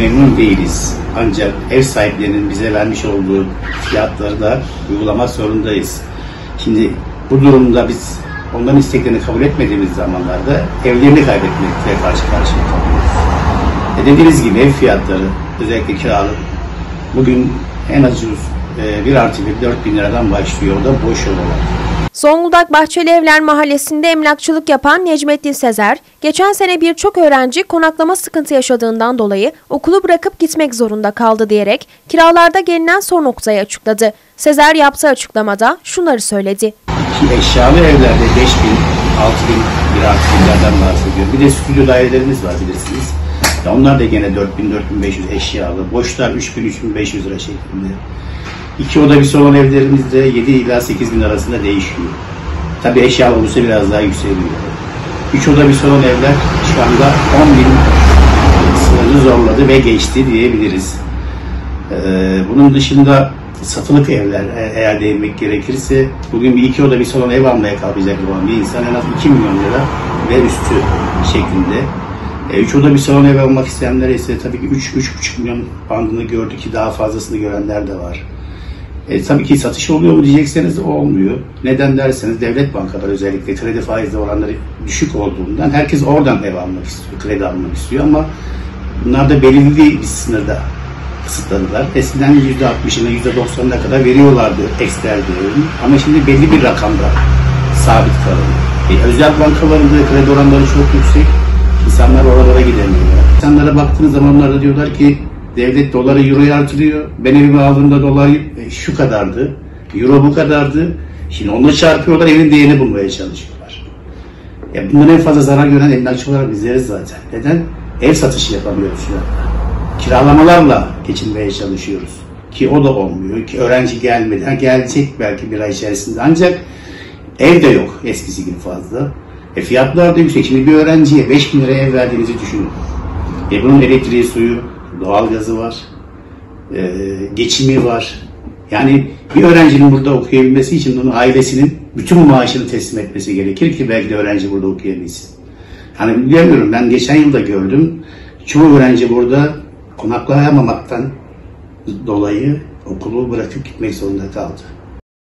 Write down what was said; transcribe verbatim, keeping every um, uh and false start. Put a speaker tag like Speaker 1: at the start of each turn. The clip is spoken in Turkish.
Speaker 1: memnun değiliz. Ancak ev sahiplerinin bize vermiş olduğu fiyatları da uygulamak zorundayız. Şimdi bu durumda biz onların isteklerini kabul etmediğimiz zamanlarda evlerini kaybetmekle karşı karşıya kalıyoruz. E dediğiniz gibi ev fiyatları, özellikle kiralık, bugün en az e, bir artı bir dört bin liradan başlıyor. O da boş olarak.
Speaker 2: Zonguldak Bahçelievler Mahallesi'nde emlakçılık yapan Necmettin Sezer, geçen sene birçok öğrenci konaklama sıkıntı yaşadığından dolayı okulu bırakıp gitmek zorunda kaldı diyerek kiralarda gelinen son noktayı açıkladı. Sezer yaptığı açıklamada şunları söyledi.
Speaker 1: Şimdi eşyalı evlerde beş bin, altı bin bir artı birlerden bahsediyor. Bir de stüdyo dairelerimiz var bilirsiniz. Ya onlar da gene dört bin, dört bin beş yüz eşyalı. Boşlar üç bin, üç bin beş yüz lira şeklinde. İki oda bir salon evlerimizde yedi ila sekiz bin arasında değişiyor. Tabii eşyalı olursa biraz daha yükseliyor. Üç oda bir salon evler şu anda on bin sınırını zorladı ve geçti diyebiliriz. Ee, bunun dışında satılık evler eğer değinmek gerekirse bugün bir iki oda bir salon ev almaya kalkacak olan bir insan en az iki milyon lira ve üstü şeklinde. E, üç oda bir salon ev almak isteyenler ise tabii ki üç üç buçuk milyon bandını gördük ki daha fazlasını görenler de var. E, tabii ki satış oluyor mu diyecekseniz olmuyor. Neden derseniz devlet bankaları özellikle kredi faizli oranları düşük olduğundan herkes oradan ev almak istiyor, kredi almak istiyor ama bunlar da belirli bir sınırda kısıtladılar. Eskiden yüzde altmışına yüzde doksanına kadar veriyorlardı ekstra değerini ama şimdi belli bir rakamda sabit kalıyor. E, özel bankalarında kredi oranları çok yüksek. İnsanlar oralara gidemiyorlar. İnsanlara baktığınız zaman onlar da diyorlar ki devlet doları euroya artırıyor. Ben evimi aldığımda dolar e, şu kadardı. Euro bu kadardı. Şimdi onunla çarpıyorlar, evin değerini bulmaya çalışıyorlar. Ya bundan en fazla zarar gören emlakçı olarak bizleriz zaten. Neden? Ev satışı yapamıyoruz şu anda. Kiralamalarla geçinmeye çalışıyoruz. Ki o da olmuyor. Ki öğrenci gelmedi. Ha, gelecek belki bir ay içerisinde. Ancak ev de yok eskisi gibi fazla. E fiyatlar da yüksek. Şimdi bir öğrenciye beş bin liraya ev verdiğinizi düşünün. E bunun elektriği, suyu, doğalgazı var, e, geçimi var. Yani bir öğrencinin burada okuyabilmesi için onun ailesinin bütün maaşını teslim etmesi gerekir ki belki de öğrenci burada okuyabilsin. Yani bilmiyorum, ben geçen yılda gördüm. Çoğu öğrenci burada konaklayamamaktan dolayı okulu bırakıp gitmek zorunda kaldı.